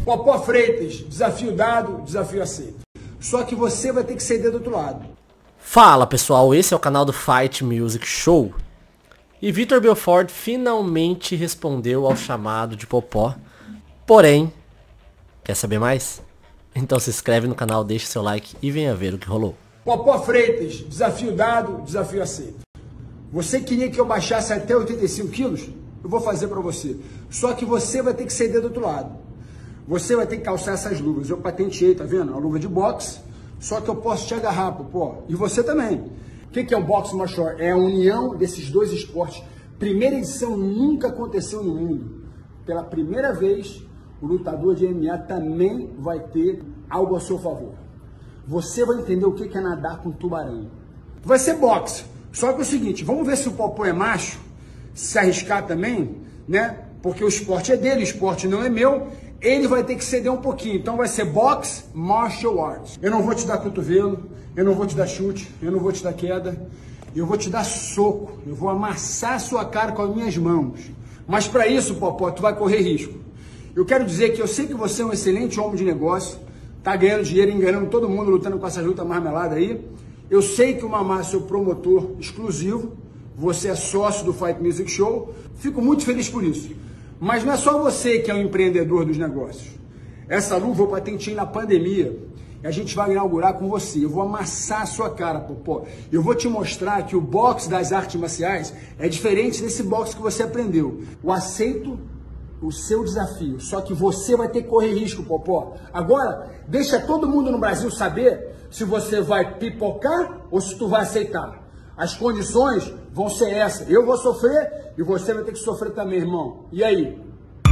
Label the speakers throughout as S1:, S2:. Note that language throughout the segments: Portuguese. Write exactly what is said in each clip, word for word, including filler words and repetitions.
S1: Popó Freitas, desafio dado, desafio aceito. Só que você vai ter que ceder do outro lado.
S2: Fala pessoal, esse é o canal do Fight Music Show. E Vitor Belfort finalmente respondeu ao chamado de Popó. Porém, quer saber mais? Então se inscreve no canal, deixa seu like e venha ver o que rolou.
S1: Popó Freitas, desafio dado, desafio aceito. Você queria que eu baixasse até oitenta e cinco quilos? Eu vou fazer pra você. Só que você vai ter que ceder do outro lado. Você vai ter que calçar essas luvas. Eu patenteei, tá vendo? Uma luva de boxe. Só que eu posso te agarrar, Popó. E você também. O que, que é o boxe martial art? É a união desses dois esportes. Primeira edição nunca aconteceu no mundo. Pela primeira vez, o lutador de M M A também vai ter algo a seu favor. Você vai entender o que, que é nadar com tubarão. Vai ser boxe. Só que é o seguinte, vamos ver se o Popó é macho, se arriscar também, né? Porque o esporte é dele, o esporte não é meu. Ele vai ter que ceder um pouquinho. Então vai ser boxe martial arts. Eu não vou te dar cotovelo, eu não vou te dar chute, eu não vou te dar queda, eu vou te dar soco. Eu vou amassar a sua cara com as minhas mãos. Mas para isso, Popó, tu vai correr risco. Eu quero dizer que eu sei que você é um excelente homem de negócio, tá ganhando dinheiro, enganando todo mundo, lutando com essa luta marmelada aí. Eu sei que o Mamá é seu promotor exclusivo, você é sócio do Fight Music Show, fico muito feliz por isso. Mas não é só você que é um empreendedor dos negócios. Essa luva eu patentei na pandemia e a gente vai inaugurar com você. Eu vou amassar a sua cara, Popó. Eu vou te mostrar que o boxe das artes marciais é diferente desse boxe que você aprendeu. Eu aceito o seu desafio, só que você vai ter que correr risco, Popó. Agora, deixa todo mundo no Brasil saber se você vai pipocar ou se tu vai aceitar. As condições vão ser essas. Eu vou sofrer e você vai ter que sofrer também, irmão. E aí?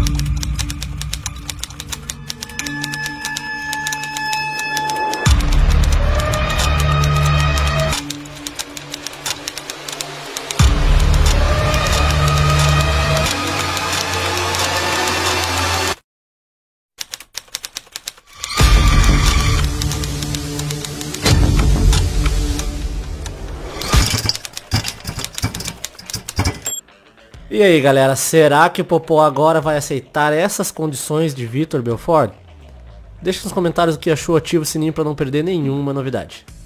S2: E aí galera, será que o Popó agora vai aceitar essas condições de Vitor Belfort? Deixa nos comentários o que achou, ativa o sininho para não perder nenhuma novidade.